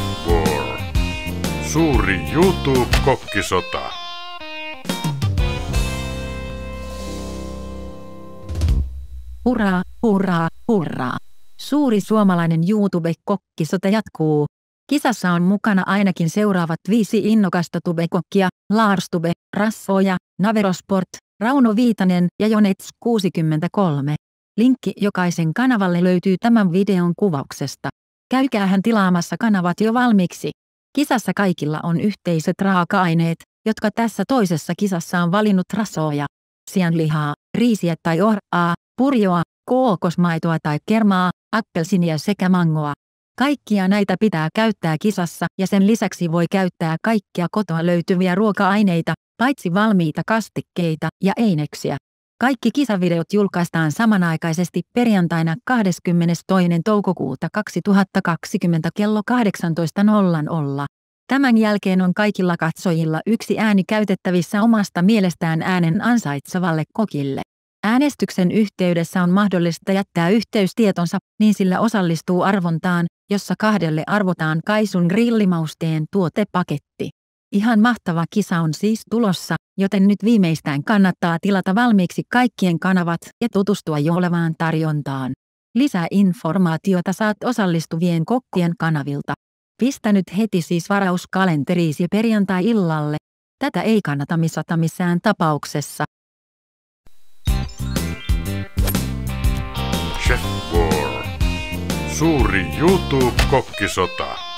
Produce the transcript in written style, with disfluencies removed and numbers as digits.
War. Suuri YouTube-kokkisota. Hurraa, hurraa, hurraa. Suuri suomalainen YouTube-kokkisota jatkuu. Kisassa on mukana ainakin seuraavat 5 innokasta tubekokkia: Lars Tube, Rassoja, Naverosport, Rauno Viitanen ja Jonets 63. Linkki jokaisen kanavalle löytyy tämän videon kuvauksesta. Käykäähän tilaamassa kanavat jo valmiiksi. Kisassa kaikilla on yhteiset raaka-aineet, jotka tässä toisessa kisassa on valinnut Rassoja: sianlihaa, riisiä tai ohraa, purjoa, kookosmaitoa tai kermaa, appelsinia sekä mangoa. Kaikkia näitä pitää käyttää kisassa ja sen lisäksi voi käyttää kaikkia kotoa löytyviä ruoka-aineita, paitsi valmiita kastikkeita ja eineksiä. Kaikki kisavideot julkaistaan samanaikaisesti perjantaina 22. toukokuuta 2020 kello 18.00. Tämän jälkeen on kaikilla katsojilla 1 ääni käytettävissä omasta mielestään äänen ansaitsevalle kokille. Äänestyksen yhteydessä on mahdollista jättää yhteystietonsa, niin sillä osallistuu arvontaan, jossa 2 arvotaan Kaisun grillimausteen tuotepaketti. Ihan mahtava kisa on siis tulossa, joten nyt viimeistään kannattaa tilata valmiiksi kaikkien kanavat ja tutustua jo olevaan tarjontaan. Lisää informaatiota saat osallistuvien kokkien kanavilta. Pistä nyt heti siis varaus kalenteriisi perjantai-illalle. Tätä ei kannata missata missään tapauksessa. Chef War. Suuri YouTube-kokkisota.